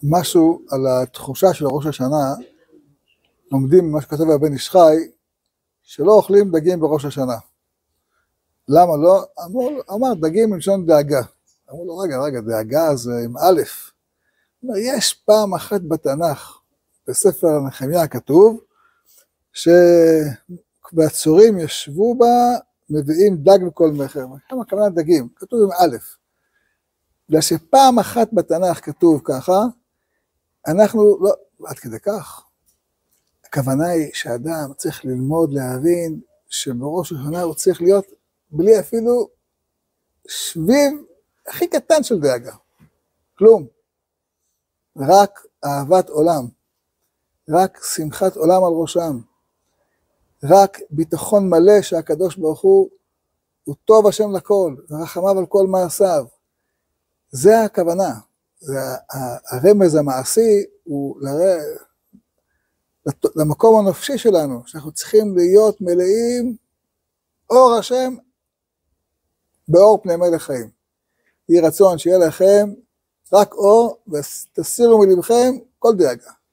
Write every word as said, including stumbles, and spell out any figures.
משהו על התחושה של ראש השנה, לומדים מה שכתב הבן איש חי, שלא אוכלים דגים בראש השנה. למה לא? אמר, אמר דגים מלשון דאגה. אמרו לו, רגע, רגע, דאגה זה עם א'. אומר, יש פעם אחת בתנ"ך, בספר נחמיה כתוב, שבצורים ישבו בה, מביאים דג וכל מחר. כמה כמובן דגים, כתוב עם א'. בגלל שפעם אחת בתנ"ך כתוב ככה, אנחנו לא, עד כדי כך. הכוונה היא שאדם צריך ללמוד להבין שבראש השנה הוא צריך להיות בלי אפילו שביב הכי קטן של דאגה. כלום. רק אהבת עולם. רק שמחת עולם על ראשם. רק ביטחון מלא שהקדוש ברוך הוא הוא טוב השם לכל, ורחמיו על כל מעשיו. זה הכוונה. זה הרמז המעשי הוא לראה למקום הנפשי שלנו, שאנחנו צריכים להיות מלאים אור השם באור פני מלך חיים. יהי רצון שיהיה לכם רק אור, ותסירו מלבכם כל דאגה.